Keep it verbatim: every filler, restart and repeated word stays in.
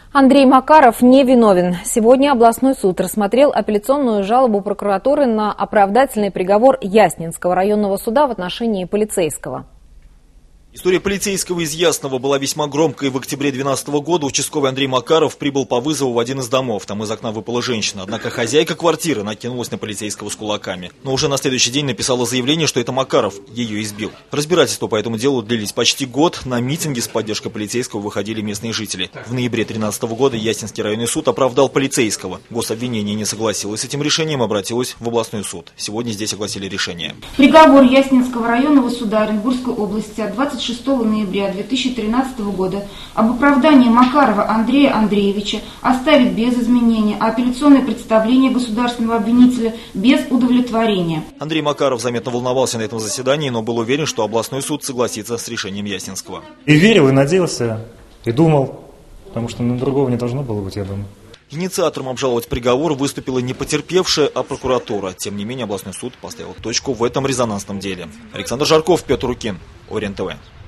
Андрей Макаров не виновен. Сегодня областной суд рассмотрел апелляционную жалобу прокуратуры на оправдательный приговор Яснинского районного суда в отношении полицейского. История полицейского из Ясного была весьма громкой. В октябре две тысячи двенадцатого года участковый Андрей Макаров прибыл по вызову в один из домов. Там из окна выпала женщина. Однако хозяйка квартиры накинулась на полицейского с кулаками. Но уже на следующий день написала заявление, что это Макаров ее избил. Разбирательства по этому делу длились почти год. На митинги с поддержкой полицейского выходили местные жители. В ноябре две тысячи тринадцатого года Яснинский районный суд оправдал полицейского. Гособвинение не согласилось с этим решением, обратилось в областной суд. Сегодня здесь огласили решение. Приговор Яснинского районного суда Оренбургской области от двадцать шестого ноября две тысячи тринадцатого года об оправдании Макарова Андрея Андреевича оставить без изменения, а апелляционное представление государственного обвинителя без удовлетворения. Андрей Макаров заметно волновался на этом заседании, но был уверен, что областной суд согласится с решением Яснинского. И верил, и надеялся, и думал, потому что ну, другого не должно было быть, я думаю. Инициатором обжаловать приговор выступила не потерпевшая, а прокуратура. Тем не менее, областной суд поставил точку в этом резонансном деле. Александр Жарков, Петр Рукин, Орен ТВ.